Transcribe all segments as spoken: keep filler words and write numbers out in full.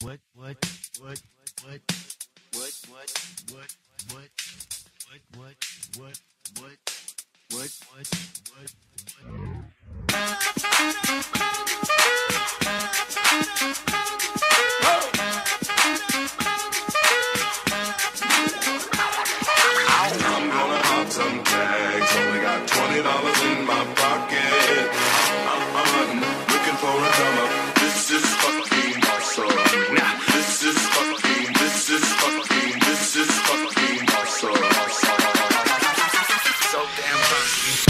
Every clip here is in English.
what, what, what, what, what, what, what, what, what, what, what, what, what, what, I'm gonna hop some tags. Only got twenty dollars in my pocket. I'm, I'm looking for a come up. This is fucking awesome. Nah, this is fucking, this is fucking, this is fucking awesome. So damn funky.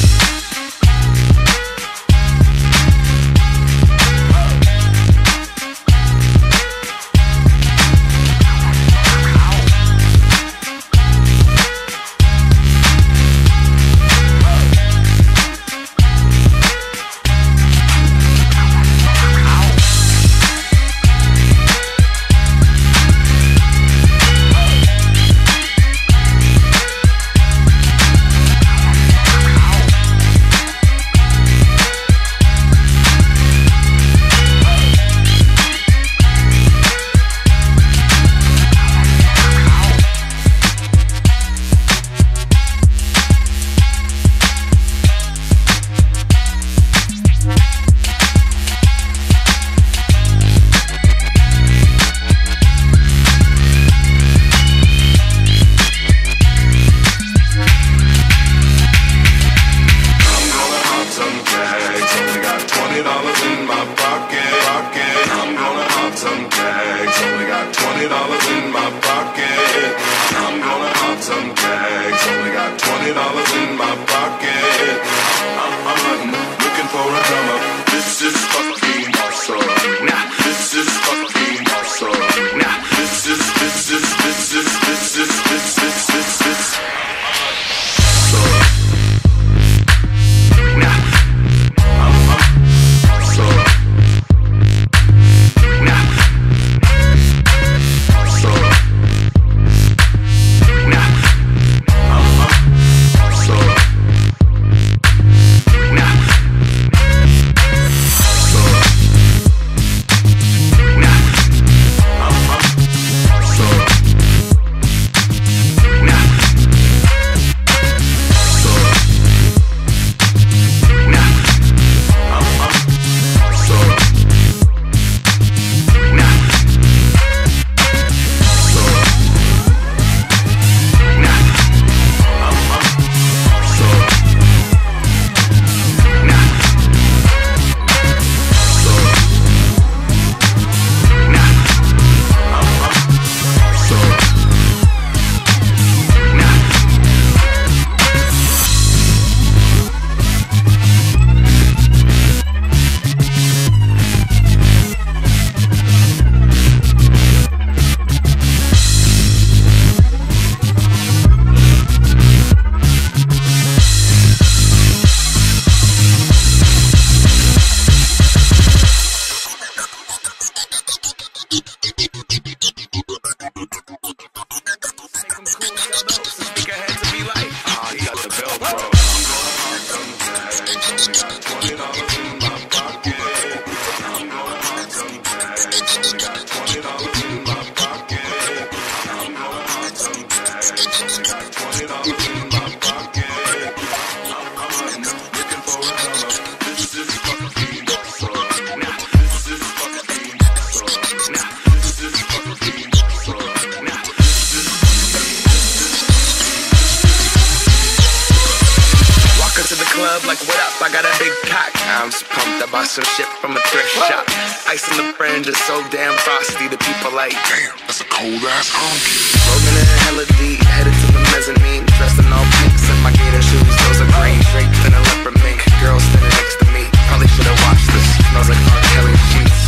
Some shit from a thrift shop. Ice in the fringe is so damn frosty. The people like, damn, that's a cold ass honky. Rolling in hella deep, headed to the mezzanine. Dressed in all pinks and my gator shoes. Those are green, draped in a leopard mink. Girl standing next to me. Probably should have watched this. Smells like R. Kelly sheets.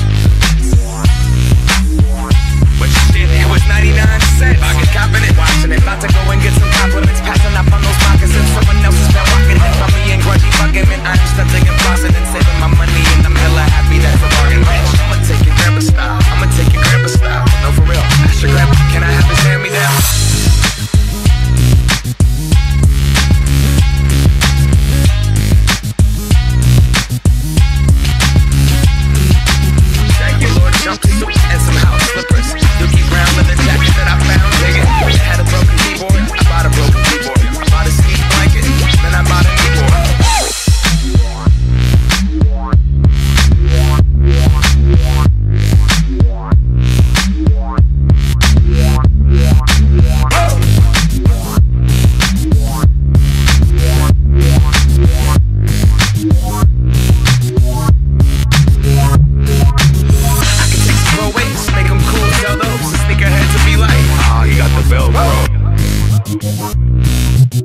But shit, it was ninety-nine cents. I get confident watching it. About to go and get some compliments. Passing up on those moccasins. Someone else has been walking in from me and grudgy fucking men. I'm stunting and flossing and saving my money. And I'm hella happy that's a bargain, bitch. I'ma take your grandpa style. I'ma take your grandpa style. No, for real. Ask your grandpa, can I have his hand me down?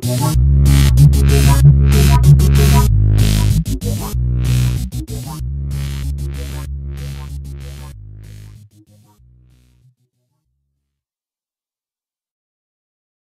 what, what,